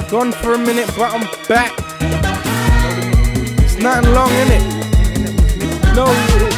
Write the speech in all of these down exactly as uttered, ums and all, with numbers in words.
Gone for a minute, but I'm back. It's nothing long, innit? No.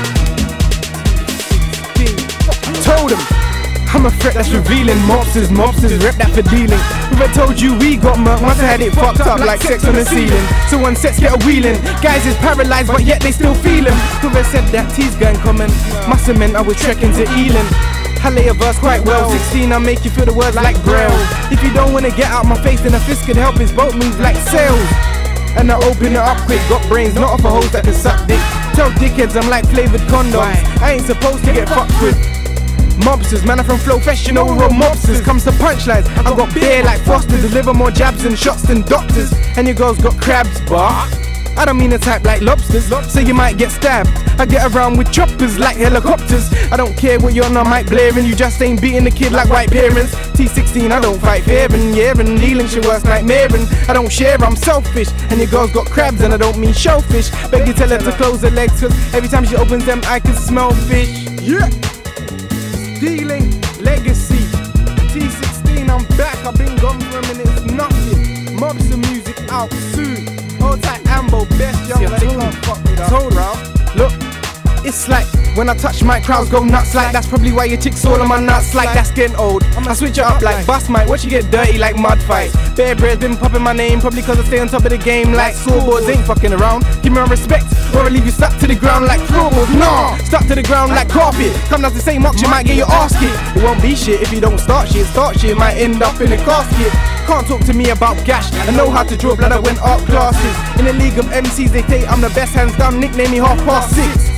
Told him, I'm a threat that's revealing. Mobsters, mobsters, rep that for dealing. If I told you we got murked, once I had it fucked up like sex on the ceiling. So when sets get a wheeling, guys is paralyzed but yet they still feel him. Whoever said that T's gang coming, must have meant I was trekking to Ealing. I lay a verse quite well, sixteen I make you feel the words like Braille. If you don't wanna get out my face, then a fist could help his boat move like sails. And I open it up quick, got brains, not off a hose that can suck dick. Tell dickheads I'm like flavoured condoms, I ain't supposed to get fucked with. Mobsters, man, I'm from Flow Fashion, no real mobsters. Comes to punchlines, I got beer like Foster, deliver more jabs and shots than doctors. And your girls got crabs, but I don't mean to type like lobsters, so you might get stabbed. I get around with choppers like helicopters. I don't care what you're on, I might blare, and you just ain't beating the kid like white parents. T sixteen, I don't fight fair, and yeah, and kneeling shit worse nightmare, and I don't share, I'm selfish. And your girl's got crabs, and I don't mean shellfish. Beg you tell her to close her legs, cause every time she opens them, I can smell fish. Yeah. Dealing legacy. T sixteen, I'm back. I've been gone for a minute. It's nothing. Mobster music out soon. Hold tight, Ambo, best young. Like, fuck with us. Told her, look, it's like when I touch my crowds go nuts. Like that's probably why your chicks all on my nuts. Like that's getting old. I switch it up like bust mic. Watch you get dirty like mud fights. Bear Bread's been popping my name probably cause I stay on top of the game. Like scoreboards ain't fucking around. Give me my respect or I leave you stuck to the ground like floorboards. Nah, stuck to the ground like carpet. Come down the same auction, might get your ass kicked. It won't be shit if you don't start shit. Start shit might end up in a casket. Can't talk to me about gash. I know how to draw blood, I went art classes. In a league of M Cs they think I'm the best, hands down. Nickname me half past six.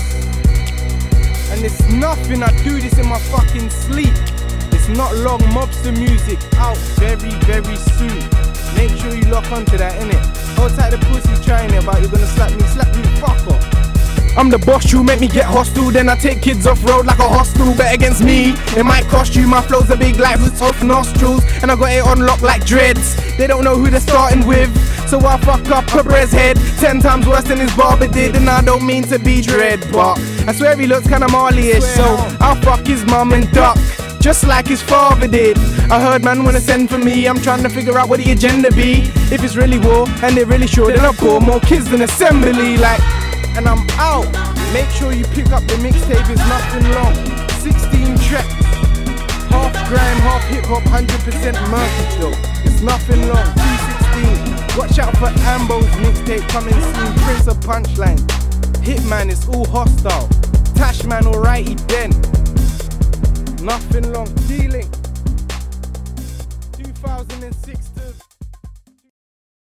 And it's nothing, I do this in my fucking sleep. It's not long, Mobster music out very, very soon. Make sure you lock onto that, innit? Hold tight the pussy trying it, but you're gonna slap me, slap you, fuck off. I'm the boss, you make me get hostile. Then I take kids off road like a hostel. Bet against me, it might cost you. My flow's a big like with tough nostrils, and I got it on lock like dreads. They don't know who they're starting with, so I fuck up Cabrera's head ten times worse than his barber did. And I don't mean to be dread, but I swear he looks kinda Marley-ish, so I'll fuck his mum and duck just like his father did. I heard man wanna send for me, I'm trying to figure out what the agenda be. If it's really war and they're really sure, then I'll pour more kids than assembly. Like, and I'm out. Make sure you pick up the mixtape, it's nothing long. sixteen tracks, half grime, half hip hop, one hundred percent murky though. It's nothing long. T sixteen. Watch out for Ambo's mixtape coming soon. Prince of Punchline. Hitman is all hostile. Tashman alrighty then. Nothing long. Dealing. two thousand sixteen.